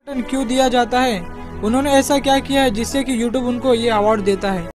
क्यों दिया जाता है? उन्होंने ऐसा क्या किया है जिससे कि यूट्यूब उनको ये अवार्ड देता है?